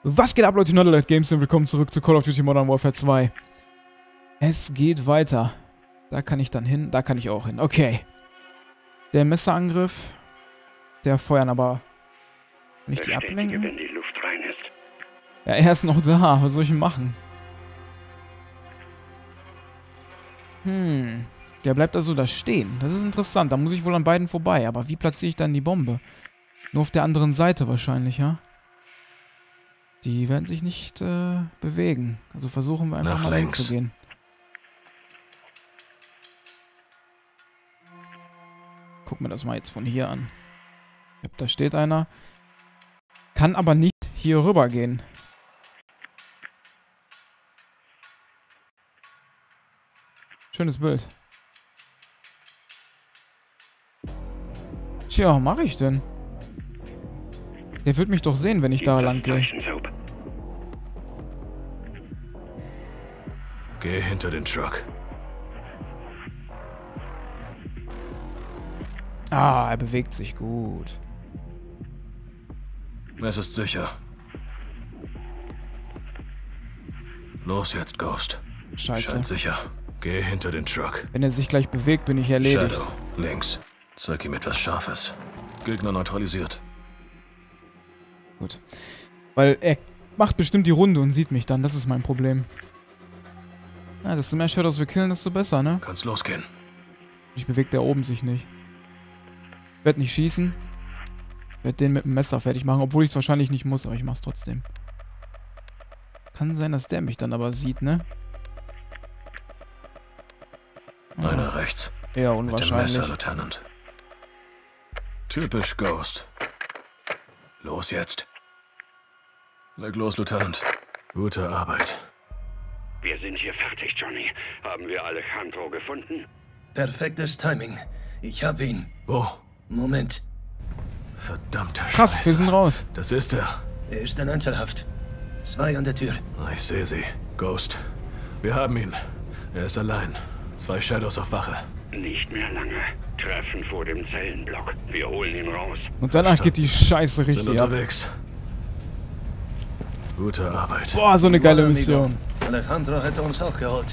Was geht ab, Leute? Nerdalert Games und willkommen zurück zu Call of Duty Modern Warfare 2. Es geht weiter. Da kann ich dann hin, da kann ich auch hin. Okay. Der Messerangriff, der feuern aber nicht die ablenken. Wenn die Luft rein ist. Ja, er ist noch da. Was soll ich denn machen? Der bleibt also da stehen. Das ist interessant. Da muss ich wohl an beiden vorbei. Aber wie platziere ich dann die Bombe? Nur auf der anderen Seite wahrscheinlich, ja? Die werden sich nicht bewegen. Also versuchen wir einfach mal hinzugehen. Gucken wir das mal jetzt von hier an. Ja, da steht einer. Kann aber nicht hier rüber gehen. Schönes Bild. Tja, was mache ich denn? Der wird mich doch sehen, wenn ich da lang gehe. Geh hinter den Truck. Ah, er bewegt sich gut. Es ist sicher. Los jetzt, Ghost. Scheiße. Scheint sicher. Geh hinter den Truck. Wenn er sich gleich bewegt, bin ich erledigt. Shadow, links. Zeig ihm etwas Scharfes. Gegner neutralisiert. Gut. Weil er macht bestimmt die Runde und sieht mich dann. Das ist mein Problem. Ja, desto mehr Shadows wir killen, desto besser, ne? Kann's losgehen. Ich bewegt der oben sich nicht. Ich werde nicht schießen. Ich werde den mit dem Messer fertig machen, obwohl ich es wahrscheinlich nicht muss, aber ich mach's trotzdem. Kann sein, dass der mich dann aber sieht, ne? Einer rechts. Eher Mit dem unwahrscheinlich. Messer, Lieutenant. Typisch Ghost. Los jetzt. Leg los, Lieutenant. Gute Arbeit. Wir sind hier fertig, Johnny. Haben wir Alejandro gefunden? Perfektes Timing. Ich hab ihn. Wo? Moment. Verdammte Scheiße. Krass, wir sind raus. Das ist er. Er ist in Einzelhaft. 2 an der Tür. Ich sehe sie. Ghost. Wir haben ihn. Er ist allein. 2 Shadows auf Wache. Nicht mehr lange. Treffen vor dem Zellenblock. Wir holen ihn raus. Und danach geht die Scheiße Sind richtig ab. unterwegs. Gute Arbeit. Boah, so eine geile Mission. Alejandro hätte uns auch geholt.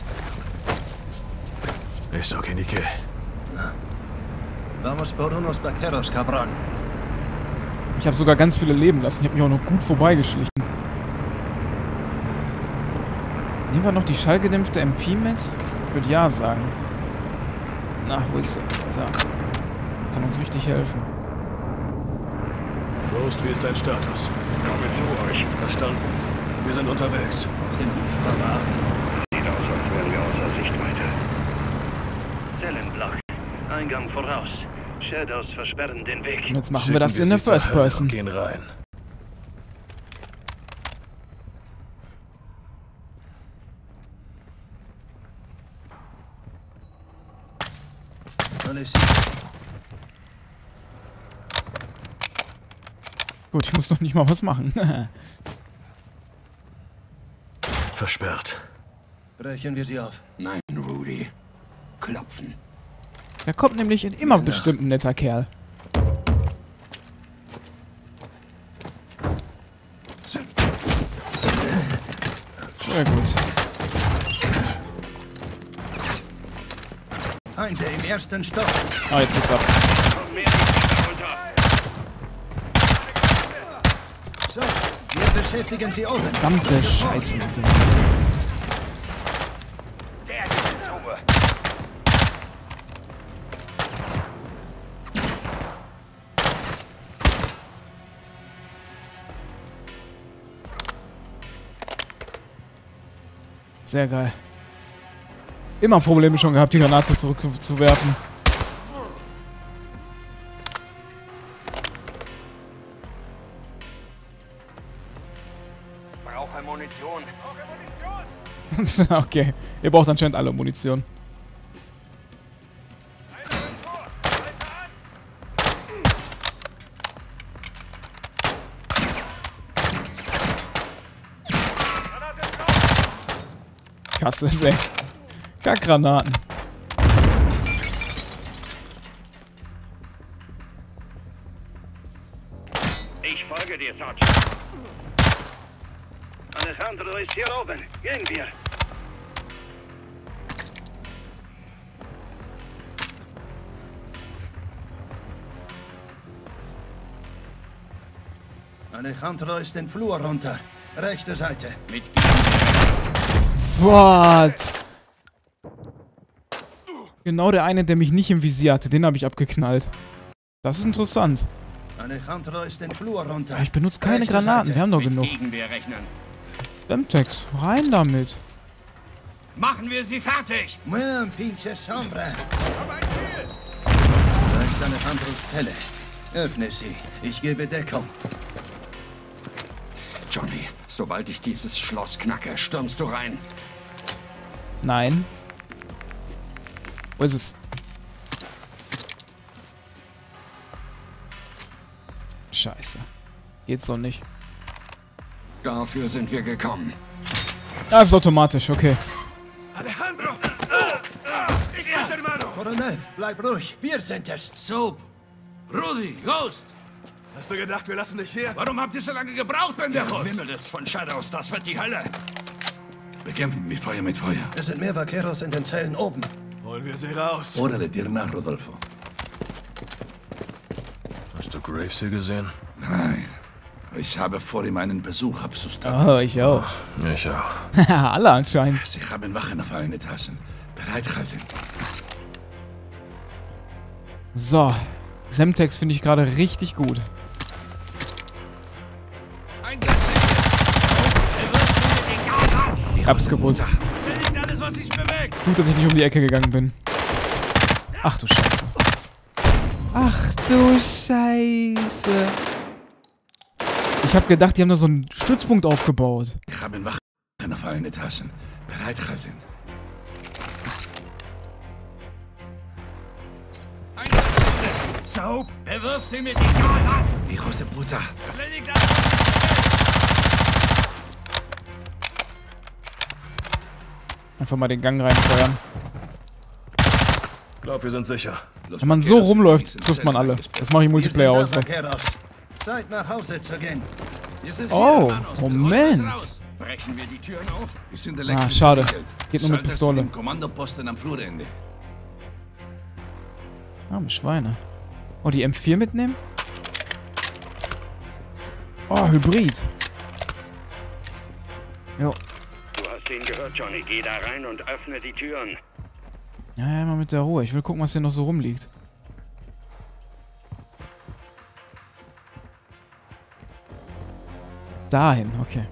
Ich sog in die Kill. Vamos por unos vaqueros, cabrón. Ich habe sogar ganz viele leben lassen. Ich habe mich auch noch gut vorbeigeschlichen. Nehmen wir noch die schallgedämpfte MP mit? Ich würde ja sagen. Na, wo ist sie? Da. Kann uns richtig helfen. Ghost, wie ist dein Status? Komme zu euch. Verstanden. Wir sind unterwegs. Auf den Hubschrauber achten. Sieht aus, als wären wir außer Sichtweite. Zellenblock. Eingang voraus. Shadows versperren den Weg. Und jetzt machen wir das in der sie zur First Hölle und Person. Gehen rein. Alles. Gut, ich muss doch nicht mal was machen. Versperrt. Brechen wir sie auf. Nein, Rudy. Klopfen. Da kommt nämlich immer bestimmt ein netter Kerl. Sehr gut. Feinde im ersten Stock. Ah, jetzt geht's ab. Noch mehr darunter. So, wir beschäftigen sie oben. Verdammte Scheiße, Alter. Der ist in Ruhe. Sehr geil. Immer Probleme schon gehabt, die Granate zurückzuwerfen. Brauche Munition. Okay, ihr braucht anscheinend alle Munition. Krass, ey. Kackgranaten. Ich folge dir, Sergeant. Alejandro ist hier oben. Gehen wir. Alejandro ist den Flur runter. Rechte Seite. Mit What? Genau der eine, der mich nicht im Visier hatte, den habe ich abgeknallt. Das ist interessant. Alejandro ist den Flur runter. Ich benutze keine Rechte Granaten, Seite. wir haben doch genug. Gegenwehr rechnen. Semtex, rein damit. Machen wir sie fertig! Buena pinches hombre. Da ist Alejandros Zelle. Öffne sie. Ich gebe Deckung. Johnny, sobald ich dieses Schloss knacke, stürmst du rein. Nein. Wo ist es? Scheiße. Geht's doch nicht. Dafür sind wir gekommen. Ah, ist automatisch, okay. Alejandro! Colonel, bleib ruhig. Wir sind es. Soap! Rudy! Ghost! Hast du gedacht, wir lassen dich hier? Warum habt ihr so lange gebraucht, Pendejos? Wimmelt es von Shadows, das wird die Hölle. Bekämpfen mit Feuer mit Feuer. Es sind mehr Vaqueros in den Zellen oben. Holen wir sie raus. Órale, dir nach, Rodolfo. Hast du Graves hier gesehen? Nein. Ich habe vor ihm einen Besuch abzustatten. Oh, ich auch. Ich auch. Alle anscheinend. Sie haben Wachen auf allen Etagen. Bereithalten. So. Semtex finde ich gerade richtig gut. Ich hab's gewusst. Alles, was sich bewegt! Gut, dass ich nicht um die Ecke gegangen bin. Ach du Scheiße. Ach du Scheiße. Ich habe gedacht, die haben da so einen Stützpunkt aufgebaut. Ich habe Wachen auf allen Etagen. Bereithalten. Soap, bewirf sie mit egal was. Hijos de puta. Einfach mal den Gang reinfeuern. Ich glaube, wir sind sicher. Wenn man so rumläuft, trifft man alle. Das mache ich im Multiplayer Wir aus. sind da, Vaqueros. Zeit nach Hause zu gehen. Oh, Moment. Brechen wir die Türen auf? Wir sind Ah, schade. Geht nur mit Schaltest Pistole. den Kommandoposten am Flurende. Arme Schweine. Oh, die M4 mitnehmen? Oh, Hybrid. Jo. Du hast ihn gehört, Johnny. Geh da rein und öffne die Türen. Ja, ja, mal mit der Ruhe. Ich will gucken, was hier noch so rumliegt. Dahin, okay.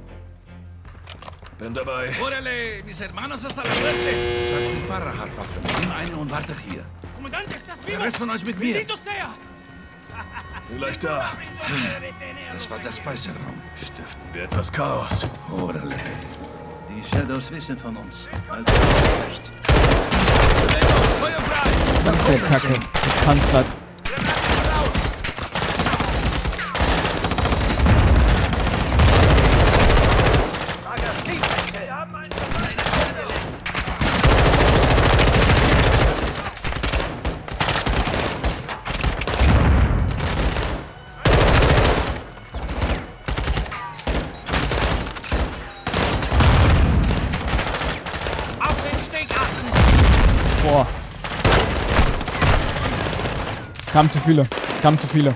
Bin dabei. Órale, mis hermanos hasta la muerte. Sagt sie Parra hat Waffen. Nimm eine und warte hier. Der Rest von euch mit mir. Vielleicht da. Das war der Speiseraum. Stiften wir etwas Chaos. Órale. Die Shadows wissen von uns. Also Vorsicht. Verdammte Kacke. Gepanzert. Boah. Kamen zu viele. Kamen zu viele.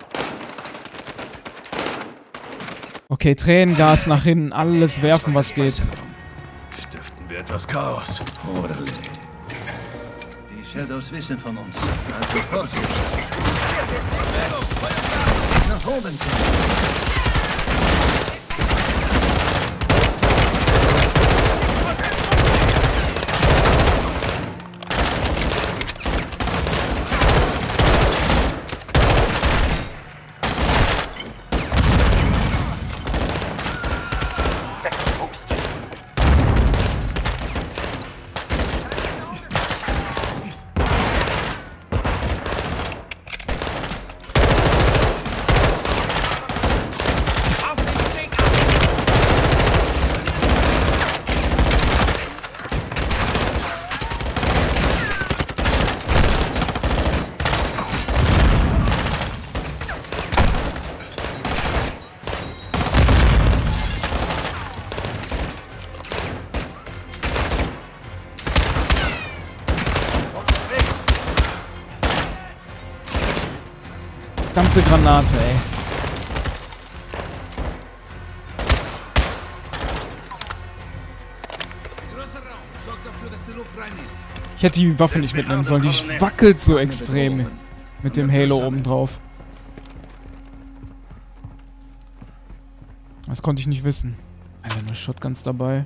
Okay, Tränengas nach hinten. Alles werfen, was geht. Stiften wir etwas Chaos. Órale. Die Shadows wissen von uns. Also Vorsicht. Nach oben sind. dritte Granate, ey. Großer Raum. Sorgt dafür, dass die Luft rein ist. Ich hätte die Waffe nicht mitnehmen sollen. Die wackelt so extrem mit dem Halo oben drauf. Das konnte ich nicht wissen. Einfach nur Shotguns dabei.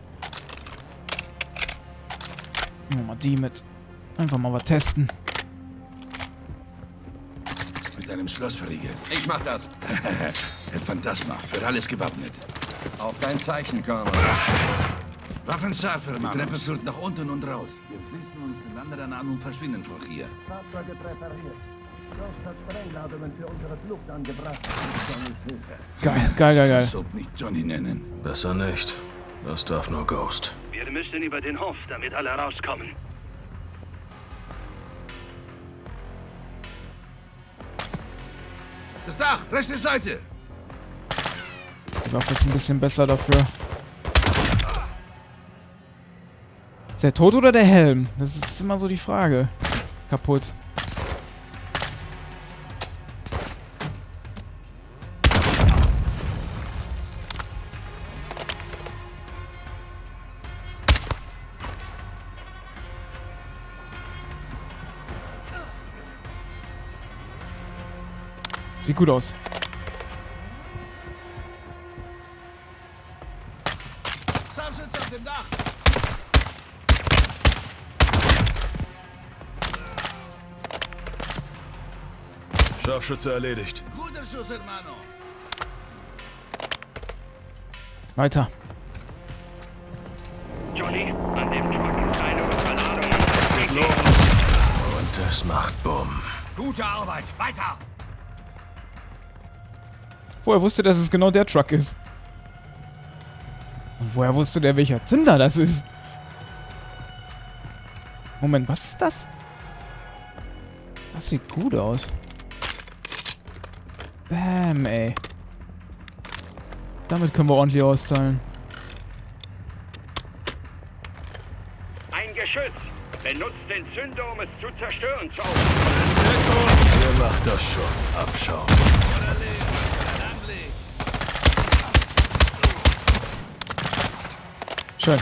Nehmen wir mal die mit. Einfach mal was testen. Mit einem Schloss verriegelt. Ich mach das. El Phantasma. Für alles gewappnet. Auf dein Zeichen, Colonel. Waffen scharf, die Treppe führt nach unten und raus. Wir schließen uns den anderen an und verschwinden von hier. Fahrzeuge präpariert. Ghost hat Sprengladungen für unsere Flucht angebracht. Johnnys Hilfe. Geil, geil, geil, geil. Sollte nicht Johnny nennen. Besser nicht. Das darf nur Ghost. Wir müssen über den Hof, damit alle rauskommen. Das Dach, rechte Seite. Die Waffe ist ein bisschen besser dafür. Ist der tot oder der Helm? Das ist immer so die Frage. Kaputt. Sieht gut aus. Scharfschütze auf dem Dach. Scharfschütze erledigt. Guter Schuss, Hermano. Weiter. Johnny, an dem Truck. Eine unserer Ladungen. Und es macht Bumm. Gute Arbeit. Weiter. Woher wusste der, dass es genau der Truck ist? Und woher wusste der, welcher Zünder das ist? Moment, was ist das? Das sieht gut aus. Bam, ey. Damit können wir ordentlich austeilen. Ein Geschütz! Benutzt den Zünder, um es zu zerstören, Joe! Ihr macht das schon. Abschauen. Schön.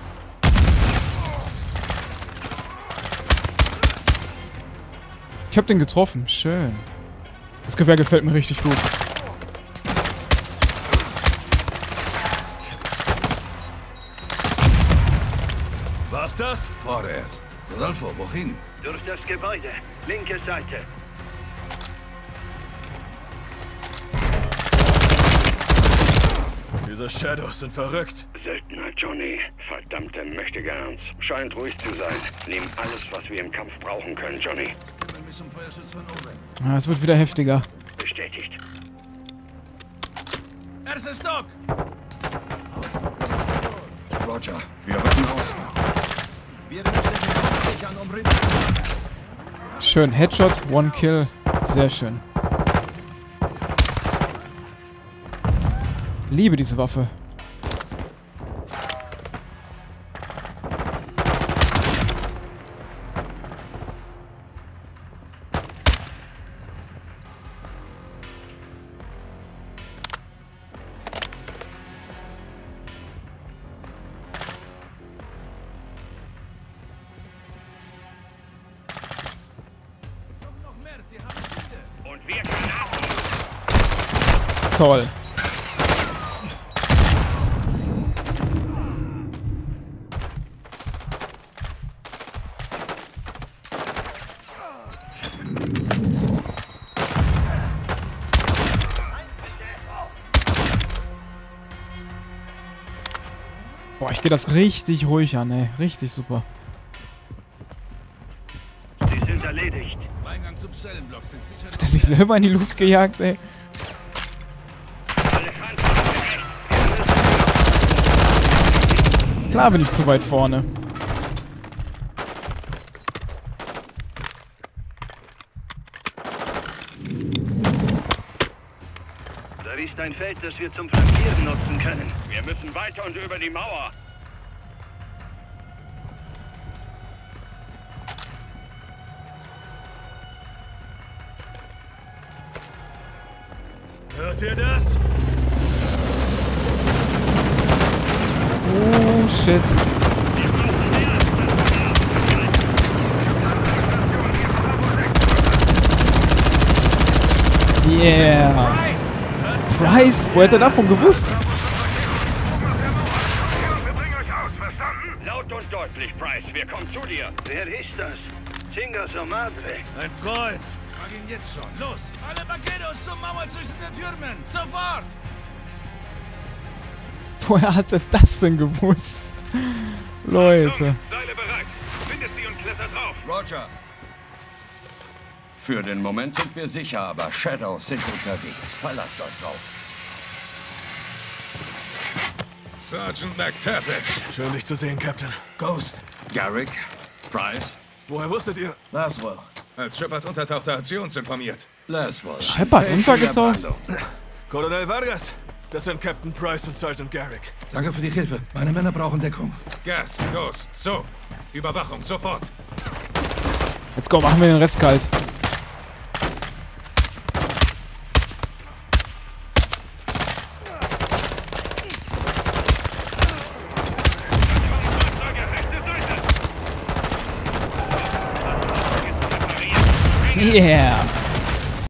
Ich hab den getroffen. Schön. Das Gewehr gefällt mir richtig gut. War's das? Vorerst. Rodolfo, wohin? Durch das Gebäude. Linke Seite. Diese Shadows sind verrückt. Söldner Johnny, verdammte Möchtegerns. Scheint ruhig zu sein. Nehmen alles, was wir im Kampf brauchen können, Johnny. Kümmern mich um Feuerschutz von oben. Ah, es wird wieder heftiger. Bestätigt. Erster Stock! Roger, wir rücken aus. Wir müssen den Haus sichern, um Rinder. Schön. Headshot, One Kill. Sehr schön. Liebe diese Waffe. Und wir Granaten! Toll. Boah, ich gehe das richtig ruhig an, ey. Richtig super. Sie sind erledigt. Eingang zum Zellenblock sind sicher. Hat er sich selber in die Luft gejagt, ey? Alejandro, Klar bin ich zu weit vorne. Da ist ein Feld, das wir zum Flankieren nutzen können. wir müssen weiter und über die Mauer. Hört ihr das? Oh, shit. Yeah. Price? Wo hätte er davon gewusst? Laut und deutlich, Price. Wir kommen zu dir. Wer ist das? Chinga su madre. Ein Freund. Frag ihn jetzt schon. Los! Alle Vaqueros zur Mauer zwischen den Türmen! Sofort! Woher hat er das denn gewusst? Leute. Seile bereit. Findet sie und klettert drauf. Roger. Für den Moment sind wir sicher, aber Shadows sind unterwegs. Verlasst euch drauf. Sergeant McTavish. Schön, dich zu sehen, Captain. Ghost. Garrick, Price, Woher wusstet ihr? Laswell. Als Shepard untertauchte, hat sie uns informiert. Laswell. Shepard untergetaucht? Colonel Vargas. Das sind Captain Price und Sergeant Garrick. Danke für die Hilfe. Meine Männer brauchen Deckung. Gas, Ghost, so. Überwachung, sofort. Let's go, machen wir den Rest kalt. Yeah.